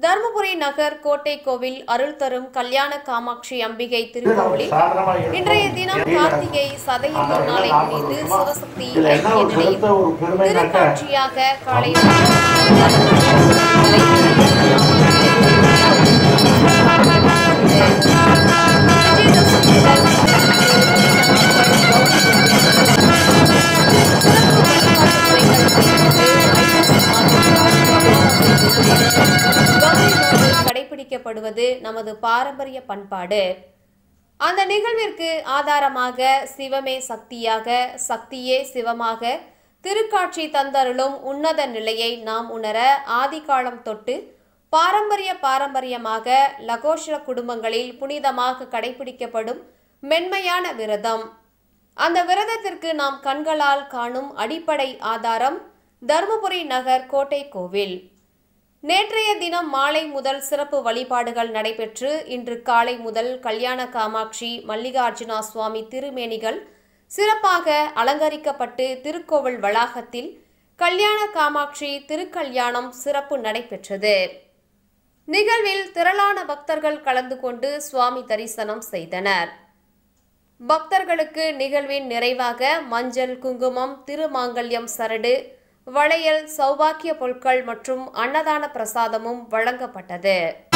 தர்மபுரி நகர் கோட்டை கோவில் அருள் தரும் கல்யாண காமாட்சி அம்பிகை திருக்கோவிலில் இன்றைய தினம் கார்த்திகை சதய திருநாளை முன்னிட்டு சிவசக்தி ஐக்கிய நிலையில் திருக்காட்சியாக காலை கடைபிடிக்கப்படுவது நமது பாரம்பரிய பண்பாடு. அந்த நிகழ்விற்கு ஆதாரமாக சிவமே சக்தியாக, சக்தியே சிவமாக திருக்காட்சி தந்தருளும் உன்னத நிலையை நாம் உணர ஆதிகாலம் தொட்டு பாரம்பரியமாக லகோஷர குடும்பங்களில் புனிதமாக கடைபிடிக்கப்படும் மென்மையான விரதம். அந்த விரதத்திற்கு நாம் கண்களால் காணும் அடிப்படை ஆதாரம் தர்மபுரி நகர் கோட்டை கோவில். நேற்றைய தினம் மாலை முதல் சிறப்பு வழிபாடுகள் நடைபெற்று இன்று காலை முதல் கல்யாண காமாட்சி மல்லிகார்ஜுனா சுவாமி திருமேனிகள் சிறப்பாக அலங்கரிக்கப்பட்டு திருக்கோவில் வளாகத்தில் கல்யாண காமாட்சி திருக்கல்யாணம் சிறப்பு நடைபெற்றது. நிகழ்வில் திரளான பக்தர்கள் கலந்து கொண்டு சுவாமி தரிசனம் செய்தனர். பக்தர்களுக்கு நிகழ்வின் நிறைவாக மஞ்சள், குங்குமம், திருமாங்கல்யம் சரடு, வளையல், சௌபாக்கிய பொருட்கள் மற்றும் அன்னதான பிரசாதமும் வழங்கப்பட்டது.